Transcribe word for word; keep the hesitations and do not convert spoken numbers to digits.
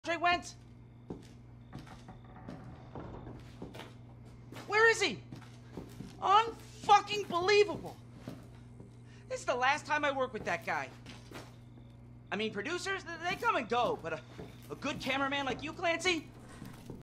Andre went? Where is he? Unfucking believable. This is the last time I work with that guy. I mean, producers, they come and go, but a, a good cameraman like you, Clancy,